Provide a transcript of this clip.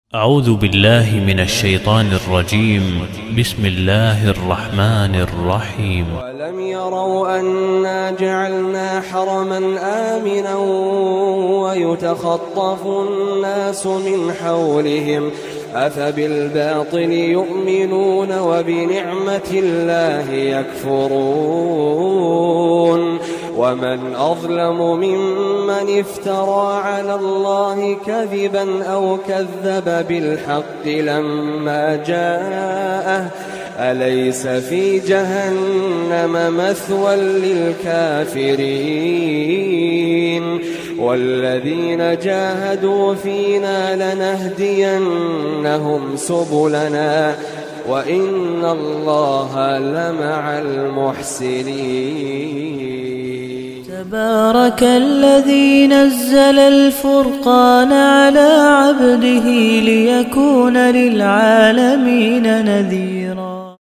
أعوذ بالله من الشيطان الرجيم. بسم الله الرحمن الرحيم. ولم يروا أنا جعلنا حرما آمنا ويتخطف الناس من حولهم أفبالباطل يؤمنون وبنعمة الله يكفرون ومن أظلم ممن افترى على الله كذبا أو كذب بالحق لما جاءه أليس في جهنم مثوى للكافرين والذين جاهدوا فينا لنهدينهم سبلنا وإن الله لمع المحسنين. تبارك الذي نزل الفرقان على عبده ليكون للعالمين نذيرا.